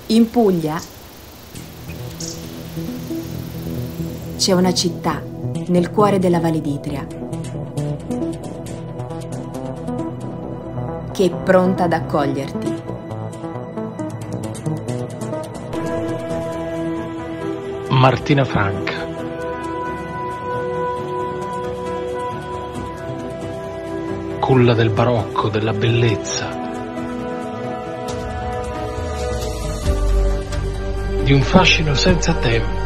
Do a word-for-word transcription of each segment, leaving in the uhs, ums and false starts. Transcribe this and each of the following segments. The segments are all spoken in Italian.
In Puglia c'è una città nel cuore della Valle d'Itria che è pronta ad accoglierti. Martina Franca. Culla del barocco, della bellezza, di un fascino senza tempo.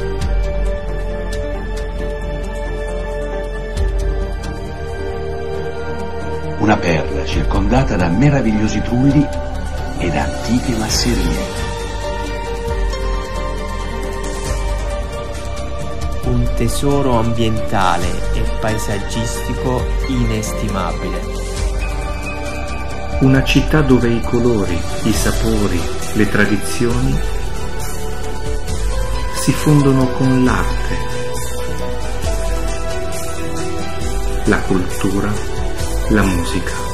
Una perla circondata da meravigliosi trulli ed antiche masserie. Un tesoro ambientale e paesaggistico inestimabile. Una città dove i colori, i sapori, le tradizioni si fondono con l'arte, la cultura, la musica.